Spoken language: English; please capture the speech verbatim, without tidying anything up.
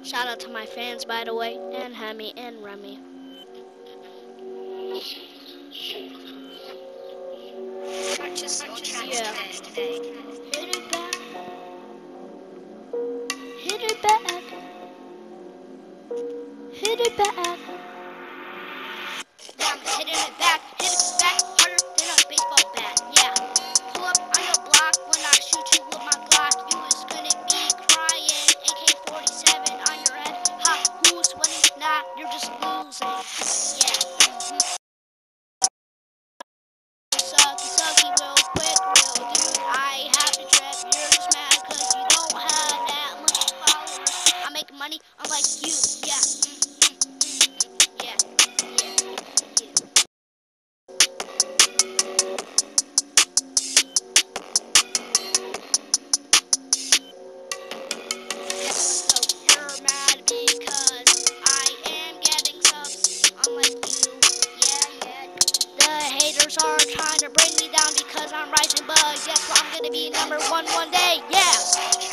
Shout out to my fans, by the way, and Hemi and Remy. Purchase your tracks Yeah. today. Hit it back. Hit it back. Hit it back. Yeah, I'm hitting it back. Hit it back harder than a baseball bat. Yeah. Pull up on your block when I shoot you with my Glock. You is gonna be crying. A K forty-seven on your head. Ha, who's winning? Nah, you're just losing. Yeah. Mm-hmm. Sucky, sucky, real quick, real dude. I have to trip. You're just mad cause you don't have that much followers. I make money unlike you. Yeah. Mm-hmm. Yeah. Yeah. Yeah. So you're mad because I am getting subs unlike you. Yeah, yeah. The haters are trying to bring me down because I'm rising, but guess what? I'm gonna be number one one day. Yeah.